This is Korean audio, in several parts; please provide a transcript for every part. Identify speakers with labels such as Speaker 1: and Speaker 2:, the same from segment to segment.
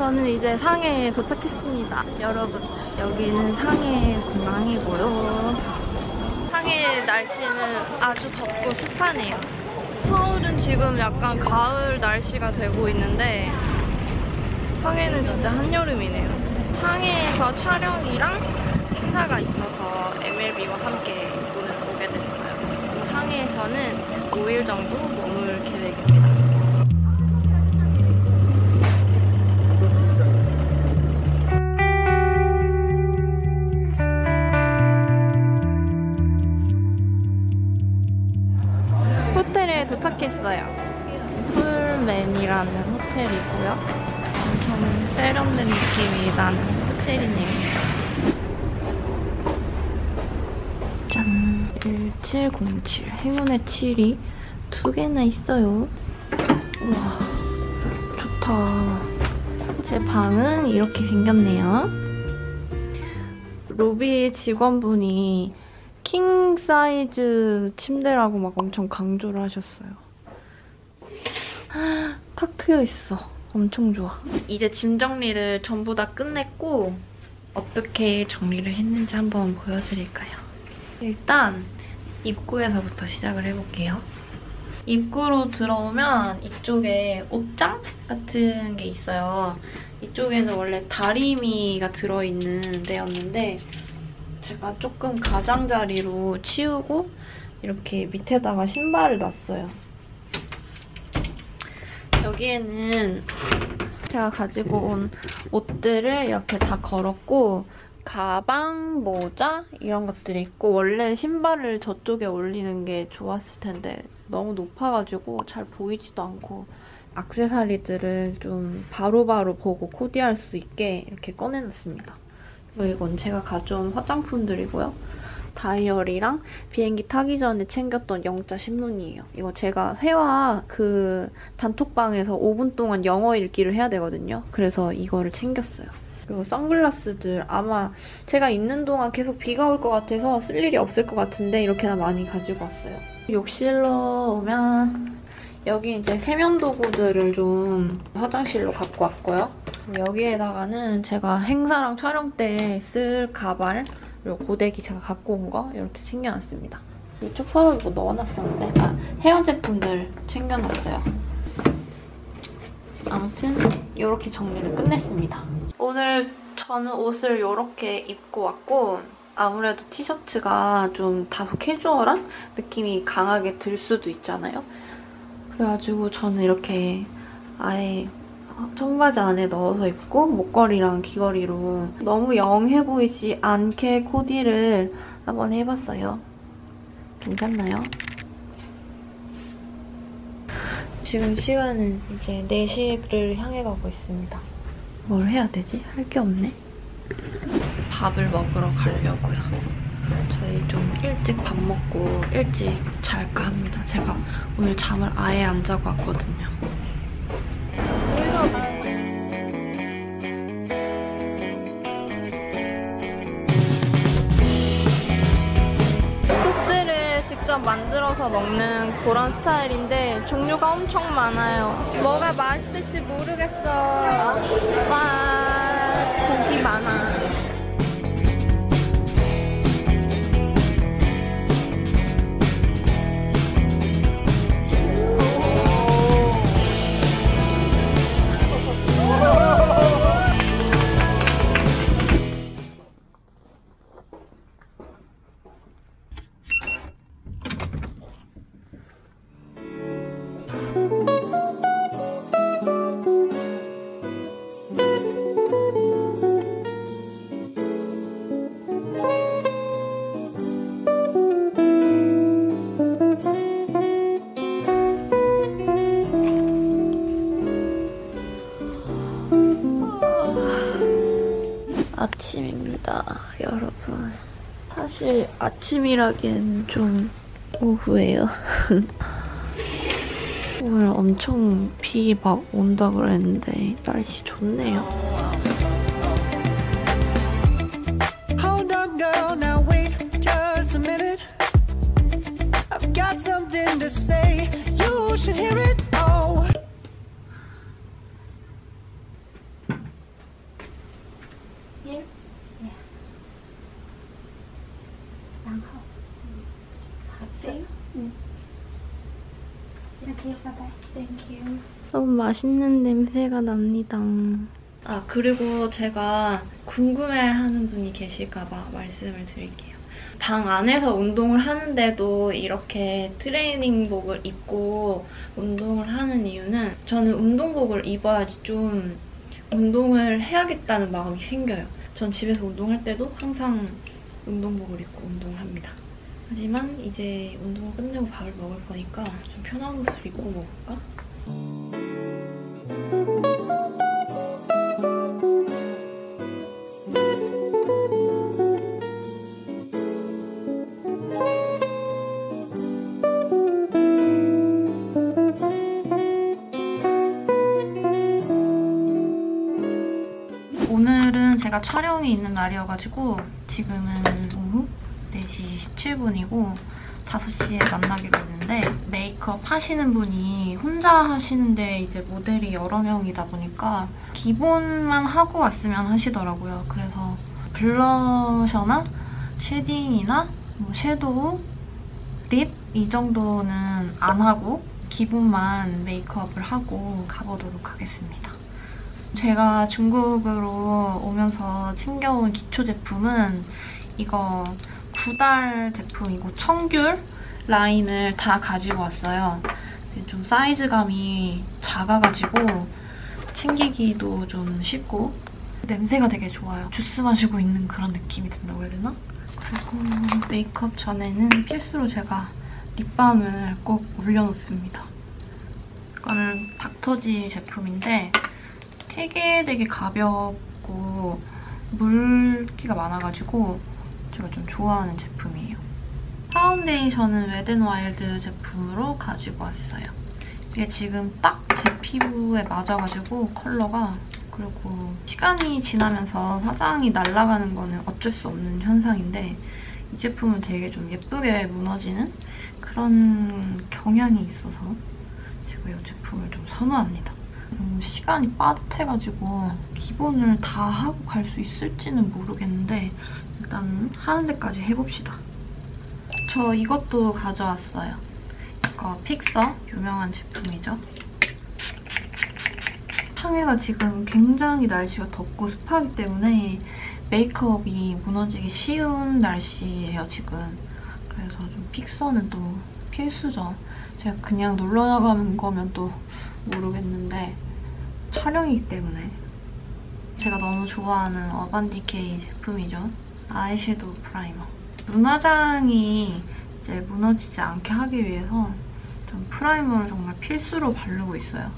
Speaker 1: 저는 이제 상해에 도착했습니다. 여러분, 여기는 상해 공항이고요. 상해 날씨는 아주 덥고 습하네요. 서울은 지금 약간 가을 날씨가 되고 있는데 상해는 진짜 한여름이네요. 상해에서 촬영이랑 행사가 있어서 MLB와 함께 오늘 오게 됐어요. 상해에서는 5일 정도 머물 계획입니다. 호텔에 도착했어요. 풀맨이라는 호텔이고요. 엄청 세련된 느낌이 나는 호텔이네요. 짠! 1707 행운의 7이 2개나 있어요. 우와, 좋다. 제 방은 이렇게 생겼네요. 로비 직원분이 킹 사이즈 침대라고 막 엄청 강조를 하셨어요. 탁 트여 있어. 엄청 좋아. 이제 짐 정리를 전부 다 끝냈고 어떻게 정리를 했는지 한번 보여드릴까요? 일단 입구에서부터 시작을 해볼게요. 입구로 들어오면 이쪽에 옷장 같은 게 있어요. 이쪽에는 원래 다리미가 들어있는 데였는데 제가 조금 가장자리로 치우고 이렇게 밑에다가 신발을 놨어요. 여기에는 제가 가지고 온 옷들을 이렇게 다 걸었고 가방, 모자 이런 것들이 있고 원래 신발을 저쪽에 올리는 게 좋았을 텐데 너무 높아가지고 잘 보이지도 않고 액세서리들을 좀 바로바로 보고 코디할 수 있게 이렇게 꺼내놨습니다. 그리고 이건 제가 가져온 화장품들이고요. 다이어리랑 비행기 타기 전에 챙겼던 영자 신문이에요. 이거 제가 회화 그 단톡방에서 5분 동안 영어 읽기를 해야 되거든요. 그래서 이거를 챙겼어요. 그리고 선글라스들 아마 제가 있는 동안 계속 비가 올 것 같아서 쓸 일이 없을 것 같은데 이렇게나 많이 가지고 왔어요. 욕실로 오면 여기 이제 세면 도구들을 좀 화장실로 갖고 왔고요. 여기에다가는 제가 행사랑 촬영 때 쓸 가발 그리고 고데기 제가 갖고 온 거 이렇게 챙겨놨습니다. 이쪽 서랍에 뭐 넣어놨었는데 헤어 제품들 챙겨놨어요. 아무튼 이렇게 정리를 끝냈습니다. 오늘 저는 옷을 이렇게 입고 왔고 아무래도 티셔츠가 좀 다소 캐주얼한 느낌이 강하게 들 수도 있잖아요. 그래가지고 저는 이렇게 아예 청바지 안에 넣어서 입고 목걸이랑 귀걸이로 너무 영해 보이지 않게 코디를 한번 해봤어요. 괜찮나요? 지금 시간은 이제 4시를 향해 가고 있습니다. 뭘 해야 되지? 할 게 없네. 밥을 먹으러 가려고요. 저희 좀 일찍 밥 먹고 일찍 잘까 합니다. 제가 오늘 잠을 아예 안 자고 왔거든요. 소스를 직접 만들어서 먹는 그런 스타일인데 종류가 엄청 많아요. 뭐가 맛있을지 모르겠어. 와, 고기 많아. 아침입니다, 여러분. 사실 아침이라기엔 좀 오후예요. 오늘 엄청 비 막 온다 그랬는데 날씨 좋네요. Hold on, girl, now wait just a minute. I've got something to say. You should hear it. Oh. 땡큐. 너무 맛있는 냄새가 납니다. 아, 그리고 제가 궁금해하는 분이 계실까봐 말씀을 드릴게요. 방 안에서 운동을 하는데도 이렇게 트레이닝복을 입고 운동을 하는 이유는 저는 운동복을 입어야지 좀 운동을 해야겠다는 마음이 생겨요. 전 집에서 운동할 때도 항상 운동복을 입고 운동을 합니다. 하지만 이제 운동을 끝내고 밥을 먹을 거니까 좀 편한 옷을 입고 먹을까? 오늘은 제가 촬영이 있는 날이어가지고 지금은 오후 4시 17분이고 5시에 만나기로 했는데 메이크업 하시는 분이 혼자 하시는데 이제 모델이 여러 명이다 보니까 기본만 하고 왔으면 하시더라고요. 그래서 블러셔나 쉐딩이나 뭐 섀도우, 립 이 정도는 안 하고 기본만 메이크업을 하고 가보도록 하겠습니다. 제가 중국으로 오면서 챙겨온 기초 제품은 이거 구달 제품이고 청귤 라인을 다 가지고 왔어요. 좀 사이즈감이 작아가지고 챙기기도 좀 쉽고 냄새가 되게 좋아요. 주스 마시고 있는 그런 느낌이 든다고 해야 되나? 그리고 메이크업 전에는 필수로 제가 립밤을 꼭 올려놓습니다. 이거는 닥터지 제품인데 되게 가볍고 물기가 많아가지고 제가 좀 좋아하는 제품이에요. 파운데이션은 웨덴와일드 제품으로 가지고 왔어요. 이게 지금 딱 제 피부에 맞아가지고 컬러가, 그리고 시간이 지나면서 화장이 날아가는 거는 어쩔 수 없는 현상인데 이 제품은 되게 좀 예쁘게 무너지는 그런 경향이 있어서 제가 이 제품을 좀 선호합니다. 시간이 빠듯해가지고 기본을 다 하고 갈 수 있을지는 모르겠는데 일단 하는 데까지 해봅시다. 저 이것도 가져왔어요. 이거 픽서 유명한 제품이죠. 상해가 지금 굉장히 날씨가 덥고 습하기 때문에 메이크업이 무너지기 쉬운 날씨예요, 지금. 그래서 좀 픽서는 또 필수죠. 제가 그냥 놀러 나가는 거면 또 모르겠는데 촬영이기 때문에. 제가 너무 좋아하는 어반디케이 제품이죠. 아이섀도우 프라이머. 눈 화장이 이제 무너지지 않게 하기 위해서 좀 프라이머를 정말 필수로 바르고 있어요.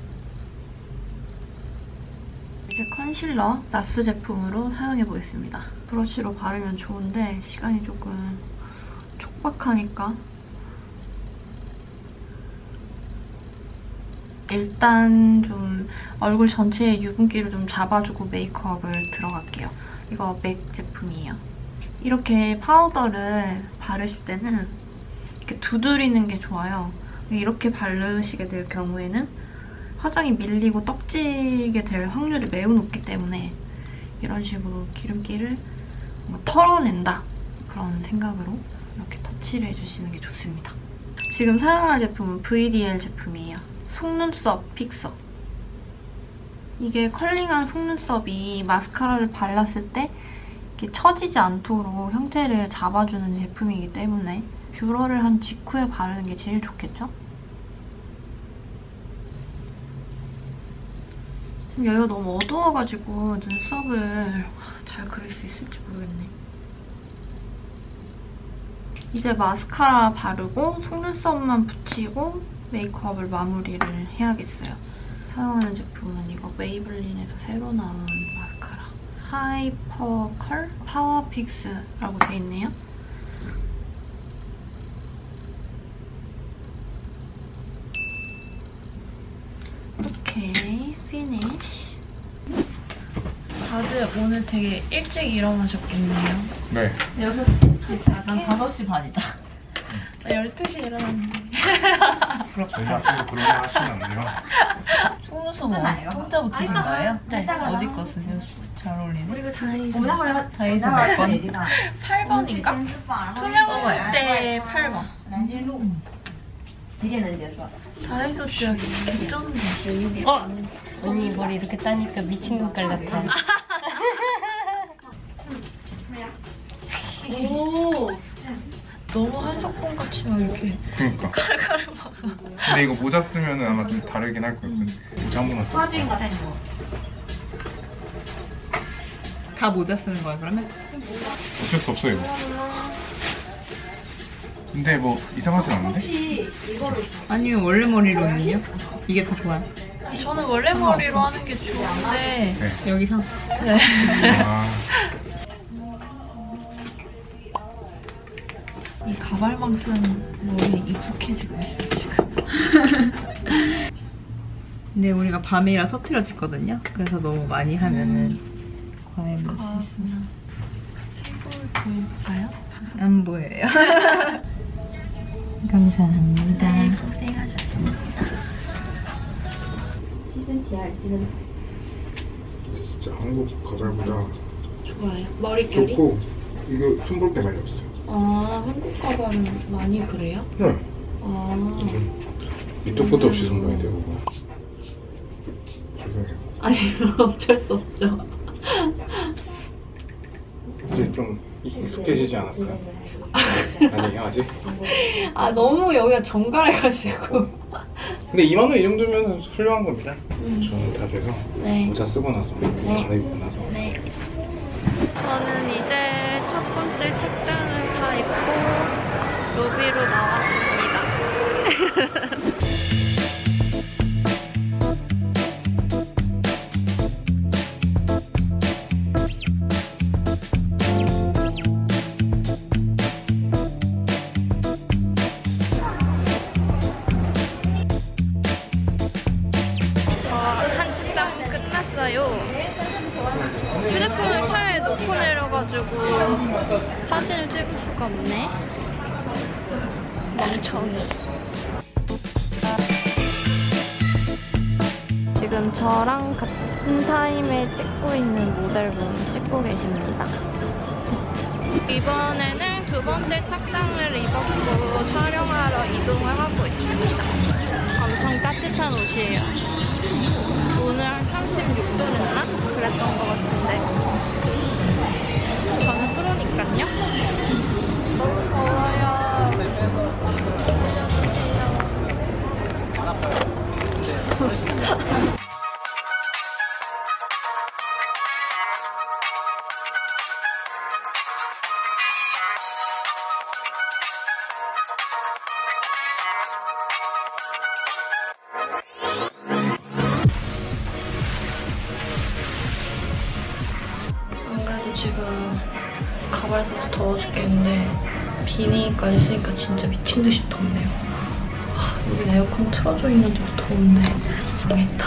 Speaker 1: 이제 컨실러 나스 제품으로 사용해보겠습니다. 브러쉬로 바르면 좋은데 시간이 조금 촉박하니까 일단 좀 얼굴 전체에 유분기를 좀 잡아주고 메이크업을 들어갈게요. 이거 맥 제품이에요. 이렇게 파우더를 바르실 때는 이렇게 두드리는 게 좋아요. 이렇게 바르시게 될 경우에는 화장이 밀리고 떡지게 될 확률이 매우 높기 때문에 이런 식으로 기름기를 뭔가 털어낸다 그런 생각으로 이렇게 터치를 해주시는 게 좋습니다. 지금 사용할 제품은 VDL 제품이에요. 속눈썹 픽서. 이게 컬링한 속눈썹이 마스카라를 발랐을 때 이렇게 처지지 않도록 형태를 잡아주는 제품이기 때문에 뷰러를 한 직후에 바르는 게 제일 좋겠죠? 지금 여기가 너무 어두워가지고 눈썹을 잘 그릴 수 있을지 모르겠네. 이제 마스카라 바르고 속눈썹만 붙이고 메이크업을 마무리를 해야겠어요. 사용하는 제품은 이거 메이블린에서 새로 나온 마스카라. 하이퍼컬 파워픽스라고 돼 있네요. 오케이, 피니쉬. 다들 오늘 되게 일찍 일어나셨겠네요.
Speaker 2: 네.
Speaker 3: 6시, 난 5시 반이다.
Speaker 1: 나 12시에 일어났는데.
Speaker 2: 저희가 앞으로 그런 거 하시면 안 돼요.
Speaker 3: 속눈썹 공짜 붙이신 거예요? 네. 어디 거 쓰세요? 잘 어울리네. 다이소 몇 번?
Speaker 1: 8번인가? 투명대 8번. 다이소 쥐야 개쩌는데.
Speaker 4: 언니 머리 이렇게 따니까 미친 눈깔 같아.
Speaker 1: 오. 너무 한석봉 같이 막 이렇게
Speaker 2: 그러니까.
Speaker 1: 칼칼을 막아.
Speaker 2: 근데 이거 모자 쓰면은 아마 좀 다르긴 할 거예요. 모자 한 번만 써.
Speaker 3: 다 모자 쓰는 거야 그러면?
Speaker 2: 어쩔 수 없어 이거. 근데 뭐 이상하진 않은데?
Speaker 3: 아니면 원래 머리로는요? 이게 더 좋아요.
Speaker 1: 저는 원래 머리로 하는 게 좋은데
Speaker 2: 네.
Speaker 3: 여기서?
Speaker 1: 네.
Speaker 2: 아,
Speaker 1: 이 가발망 쓴 머리에 익숙해지고 있어 지금.
Speaker 3: 근데 우리가 밤이라 서툴러졌거든요. 그래서 너무 많이 하면은 과외 못
Speaker 1: 아,
Speaker 3: 있어.
Speaker 1: 피부를 보일까요?
Speaker 3: 안 보여요. 감사합니다.
Speaker 1: 네, 고생하셨습니다.
Speaker 2: 진짜 한국 가발보다
Speaker 1: 좋아요. 머릿결이?
Speaker 2: 좋고 이거 손볼 때 많이 없어요.
Speaker 1: 아, 한국 가발은 많이 그래요?
Speaker 2: 네.
Speaker 1: 아,
Speaker 2: 밑도 끝도 없이 손 봐야 되고. 죄송해요.
Speaker 1: 아니 어쩔 수 없죠.
Speaker 2: 이제 좀 익숙해지지 않았어요? 아니에요 아직?
Speaker 1: 아, 너무 여기가 정갈해가지고.
Speaker 2: 근데 2만 원 이 정도면 훌륭한 겁니다. 저는 다 돼서
Speaker 1: 네.
Speaker 2: 모자 쓰고 나서 갈아입고 나서.
Speaker 1: 네. 저는 이제 첫 번째 착장을 다 입고 로비로 나왔습니다. 한 착장 끝났어요. 휴대폰을 차에 놓고 내려가지고 사진을 찍을 수가 없네. 멍청이. 지금 저랑 같은 타임에 찍고 있는 모델분이 찍고 계십니다. 이번에는 두 번째 착장을 입었고 촬영하러 이동을 하고 있습니다. 엄청 따뜻한 옷이에요. 오늘 한 36도였나? 그랬던 것 같은데. 저는 프로니까요. 너무 더워요. 아무래도 지금 가발 써서 더워 죽겠는데 비니까지 쓰니까 진짜 미친듯이 덥네요. 여기 에어컨 틀어져 있는데도 더운데 망했다.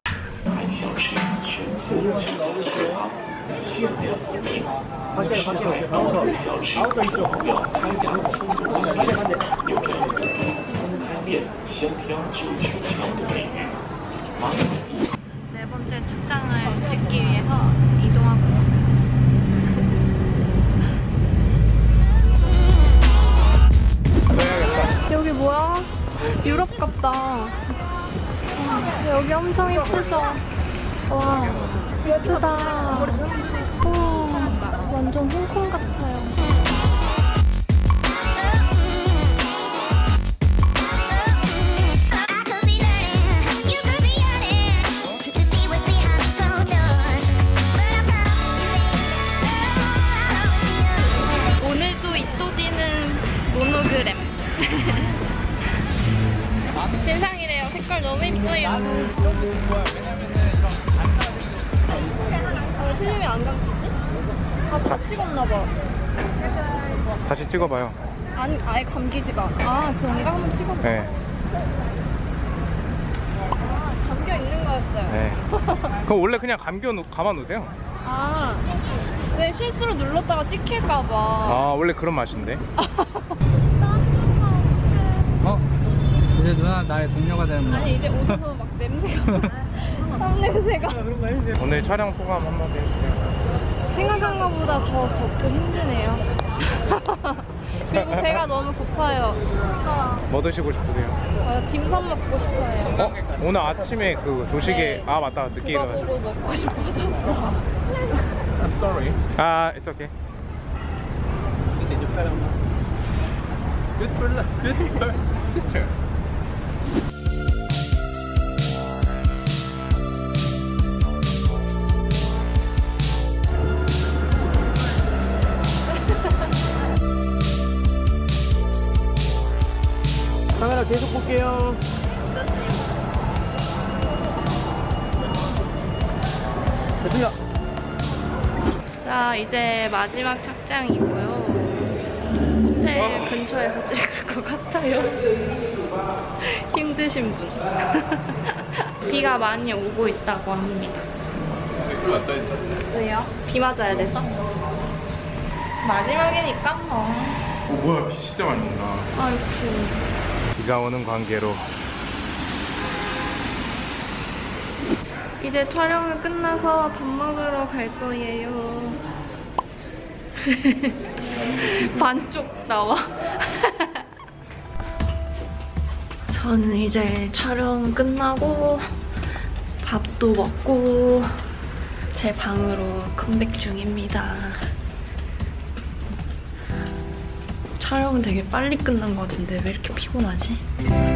Speaker 1: 네 번째 착장을 찍기 위해서 이동하고 있어요. 여기 뭐야? 유럽 같다. 여기 엄청 예쁘죠? 와, 예쁘다. 우와, 완전 홍콩 같아요. 오늘도 입소지는 모노그램. 신상이래요. 색깔 너무 이뻐요. 아, 필름이 안 감기지? 다 찍었나봐.
Speaker 2: 다시 찍어봐요.
Speaker 1: 아니, 아예 감기지가 않아. 아, 그런가? 한번 찍어봐.
Speaker 2: 네.
Speaker 1: 아, 감겨 있는 거였어요.
Speaker 2: 네. 그럼 원래 그냥 감아 놓으세요.
Speaker 1: 아, 네, 실수로 눌렀다가 찍힐까봐.
Speaker 2: 아 원래 그런 맛인데.
Speaker 5: 이제 누나 나의 동료가 되는 거야.
Speaker 1: 아니, 이제 웃어서 막 냄새가. 땀 냄새가.
Speaker 2: 오늘 촬영 소감 한마디 해주세요.
Speaker 1: 생각한 것보다 더 덥고 힘드네요. 그리고 배가 너무 고파요.
Speaker 2: 뭐 드시고 싶으세요?
Speaker 1: 딤섬 먹고 싶어요.
Speaker 2: 오늘 아침에 그 조식에
Speaker 1: 네.
Speaker 2: 아 맞다 늦게
Speaker 1: 그거
Speaker 2: 일어나서.
Speaker 1: 보고 먹고 싶어졌어.
Speaker 2: I'm sorry. It's okay.
Speaker 5: Good for
Speaker 2: Sister. 카메라 계속 볼게요. 됐습니다.
Speaker 1: 자, 이제 마지막 착장이고요. 호텔 근처에서 찍을 것 같아요. 힘드신 분. 비가 많이 오고 있다고 합니다. 왜요? 비 맞아야 돼서? 마지막이니까 뭐.
Speaker 2: 뭐야 비 진짜 많이 온다.
Speaker 1: 아이쿠.
Speaker 2: 비가 오는 관계로
Speaker 1: 이제 촬영을 끝나서 밥 먹으러 갈 거예요. 반쪽 나와. 저는 이제 촬영 끝나고 밥도 먹고 제 방으로 컴백 중입니다. 촬영은 되게 빨리 끝난 것 같은데 왜 이렇게 피곤하지?